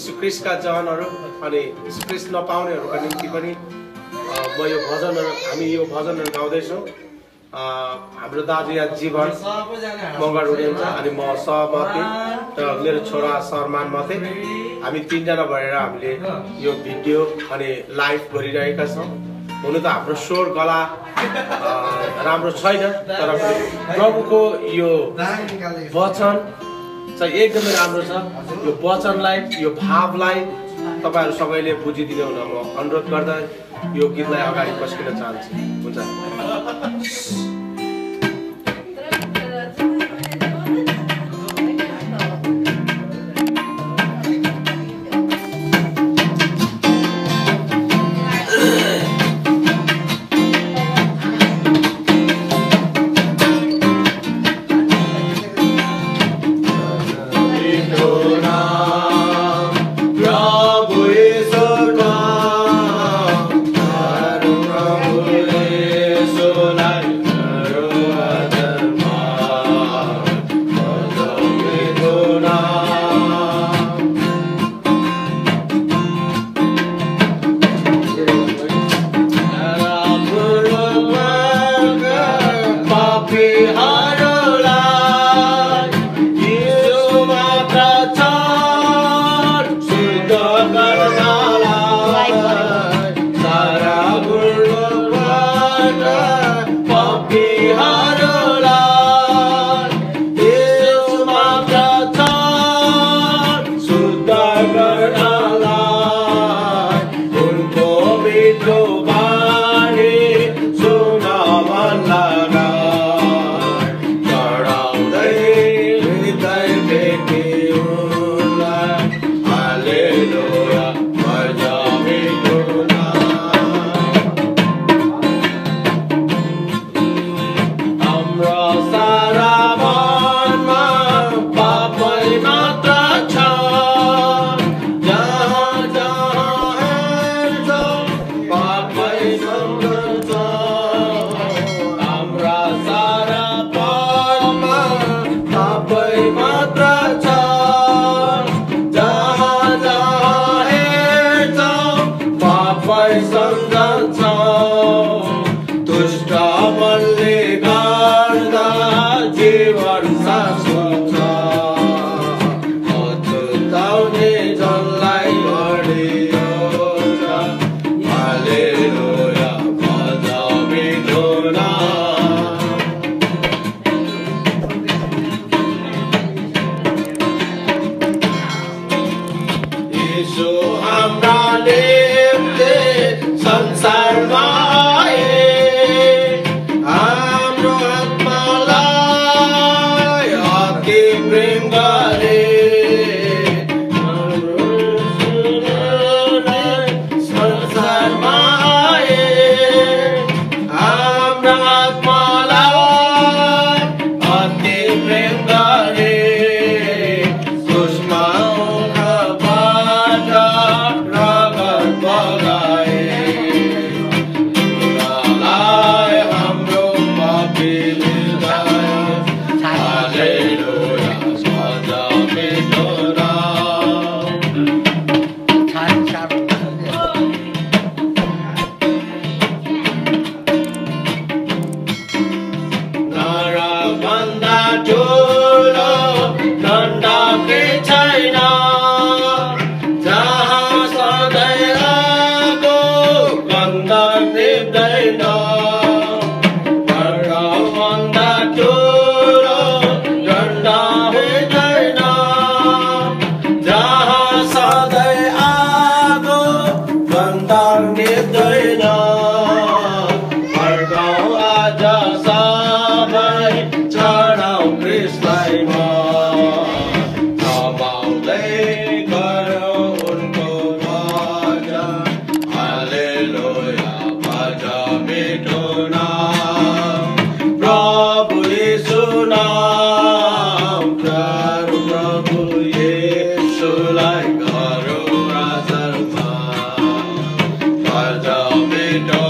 यीशु ख्रीष्टका जनहरू अनि यीशु ख्रीष्ट नपाउनेहरूका निम्ति पनि म यो भजनहरू हामी यो भजनहरू गाउँदैछौँ। हाम्रो दाजु यहाँ जीवन मगर हुनुहुन्छ अनि म सहमती र मेरो छोरा सरमान मते हामी तीनजना भएर हामीले यो भिडियो अनि लाइभ गरिरहेका छौँ। हुनु त हाम्रो स्वर गला राम्रो छैन तर प्रभुको यो वचन चाहिँ एकदमै राम्रो छ। यो वचनलाई यो भावलाई तपाईहरु सबैले बुझिदिनु हुन म अनुरोध गर्दै यो गीतलाई अगाडि बस्किन चाहन्छु। हुन्छ। Like